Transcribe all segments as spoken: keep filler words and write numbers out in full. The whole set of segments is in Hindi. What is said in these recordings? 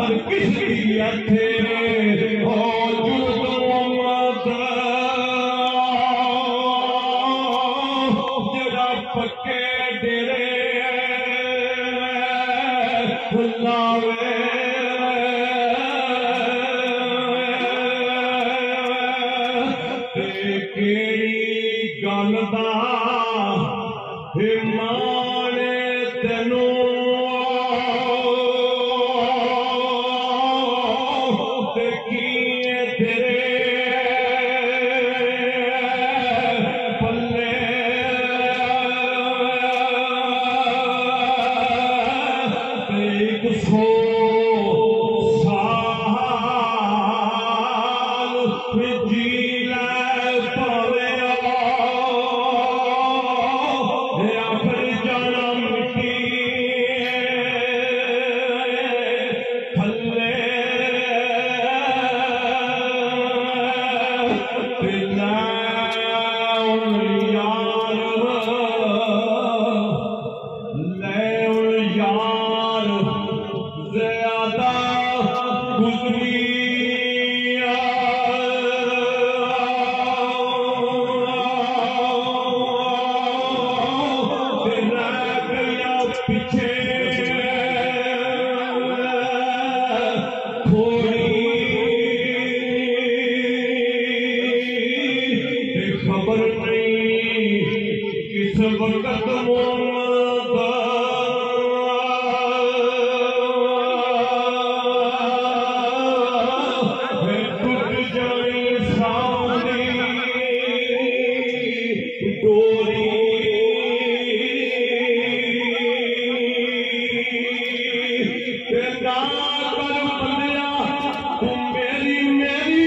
हर किसी अथे हो जरा पक्के डेरे लावे गल दा हिमाने तेनू देखिए तेरे पल्ले एक सौ साल जी खबर नहीं किस वक्त टूट जाए सामने डोरी ना कर बंदिया तू मेरी मेरी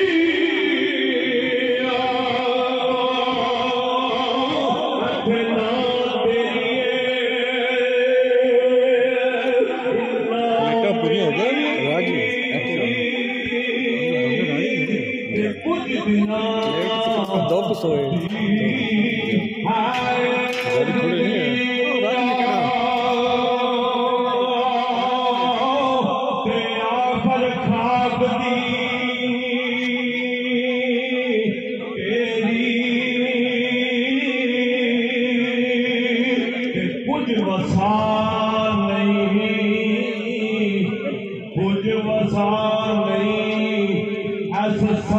दब सोए कुछ वसा नहीं कुछ वसा नहीं ऐसा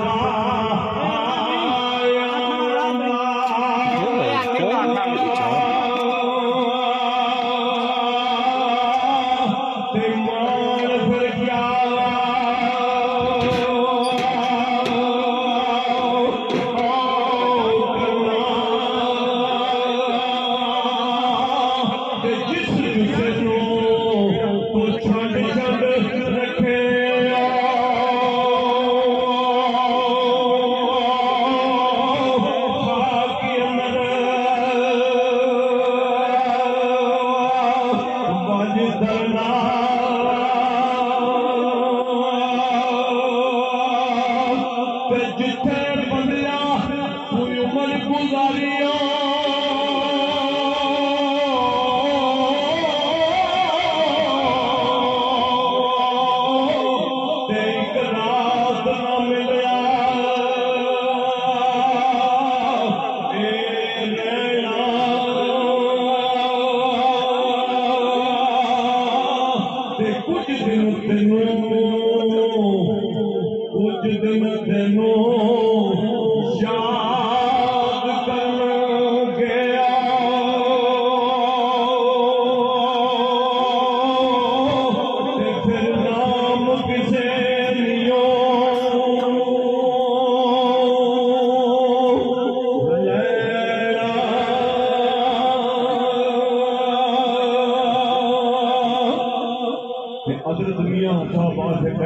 जिथे बंदिया कोई उम्र गुजारिया एक रात न मिलया कुछ दिन तेनों कुछ दिन तेनों याद कर गया फिर नाम किसे लियो अदर दुनिया बात है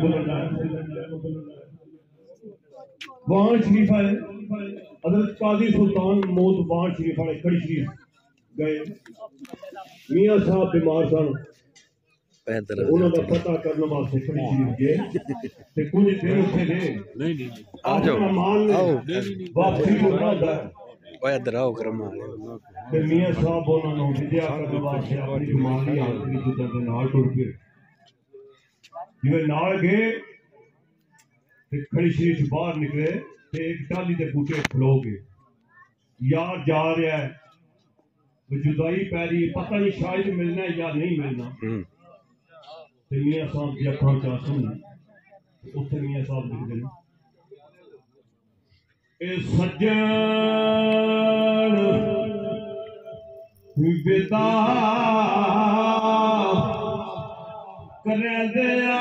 वान शरीफ है हजरत काजी सुल्तान मौत वान शरीफ वाले खड़ी शरीफ गए मियाँ साहब बीमार सन उन्होंने पता करने वास्ते खड़ी शरीफ गए ते कुछ दिन उत्थे गए नहीं नहीं आ जाओ आओ वापसी होना है ओए इधर आओ करम ते मियाँ साहब उन्होंने विद्या करने वास्ते अपनी बीमारी हाल की जुदा दे नाल टुर गए जिवें नाल गए ते खड़ी शरीर बाहर निकले ते एक टाली के बूटे खलो गए। यार जा रहा है, जुदाई पै रही, पता नहीं शायद मिलना है या नहीं मिलना। ते मियां साहब की अखां च आंसू ने, उत्थे मियां साहब लिखदे ने, ए सज्जन विदा करे दिया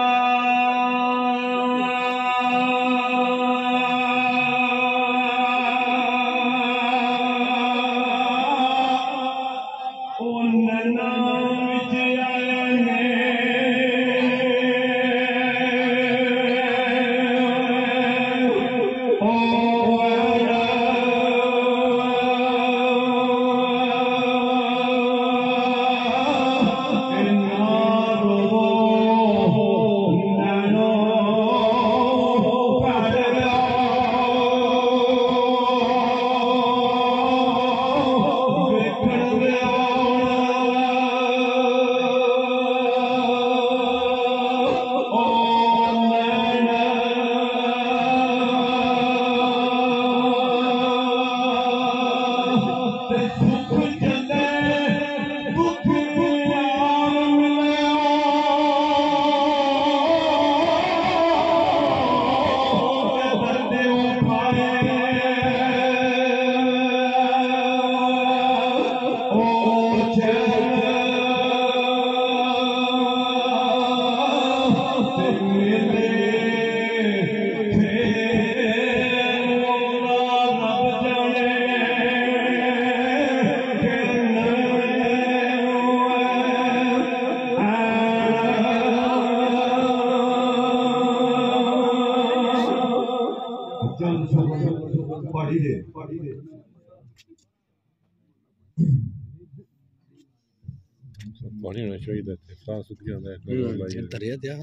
पानी होना चाहिए था, सांस उठ जाता है। दरिया दिया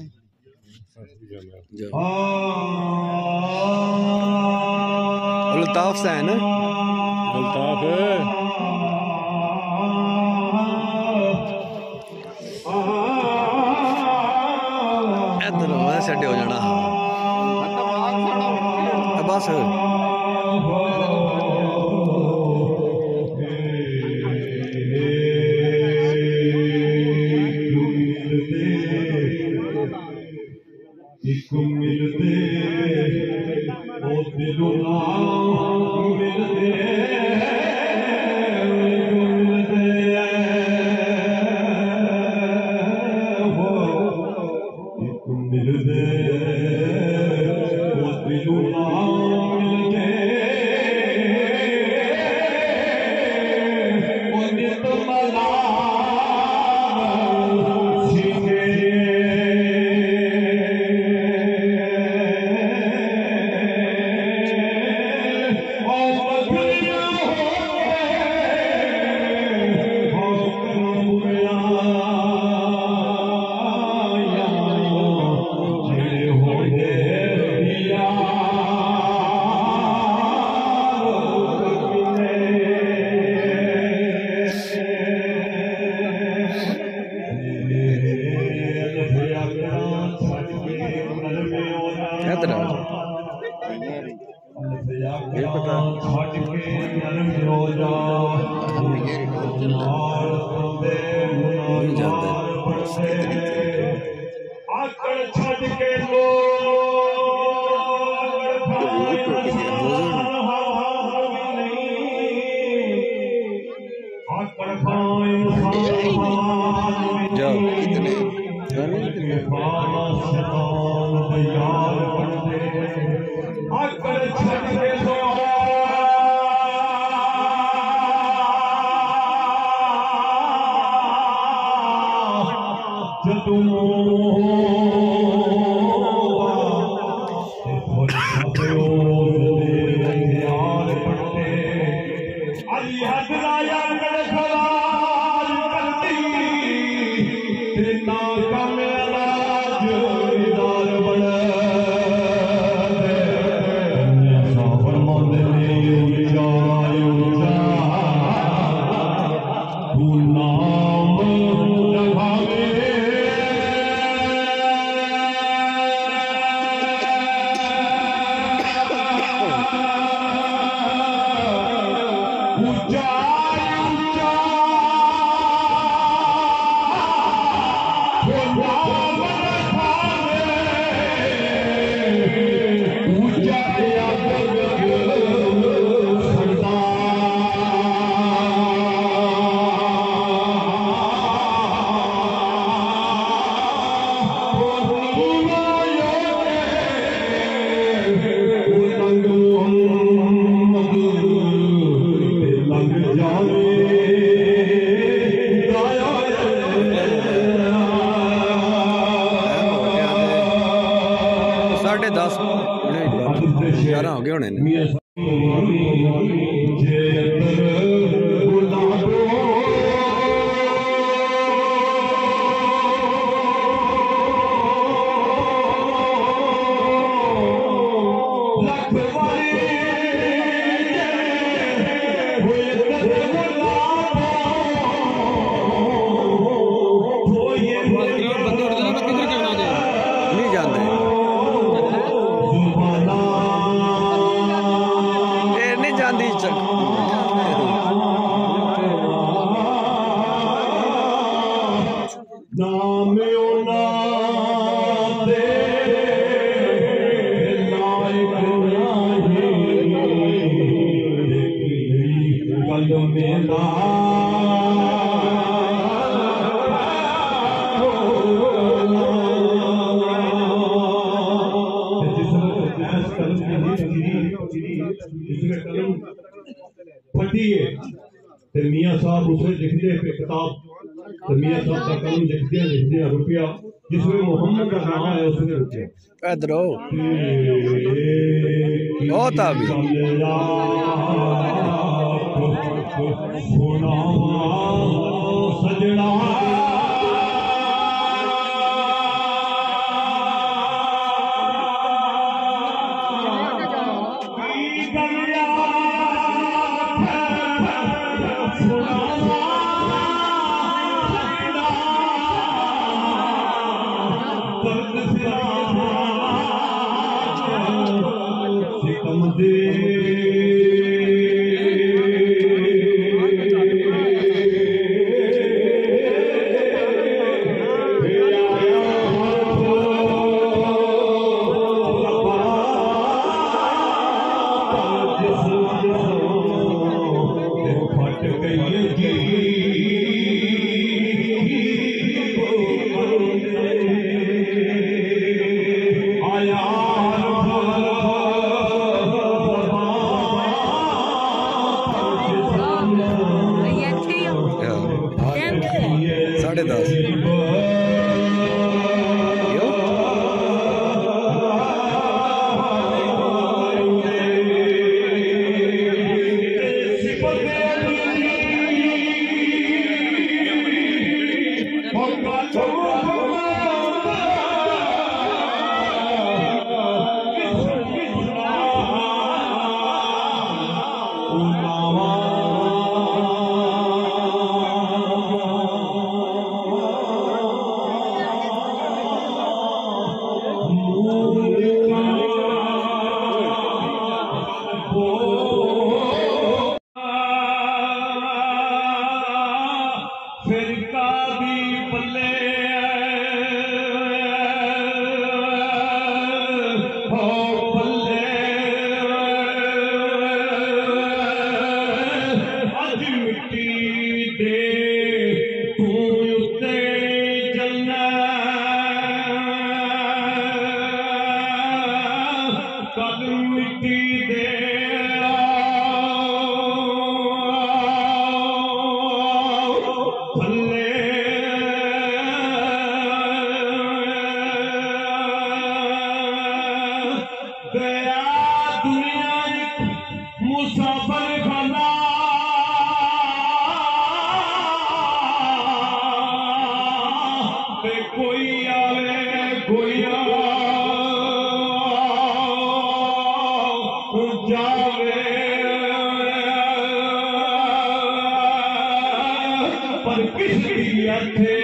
अल्ताफ से है ना, अल्ताफ है इधर सेट हो जाना बस। मिलते ओ दिलों मिलते मिलते ओ दिलों मिलते ओ नित मला दस ग्यारह हो गए होने ने। मियाँ साहब उसे लिखते पे किताब तो मियाँ साहब का कलम लिखते लिखते रुपया जिसमें मोहम्मद का नाम है उसने रुपया इधरो होता भी सजना साढ़े दस पर किस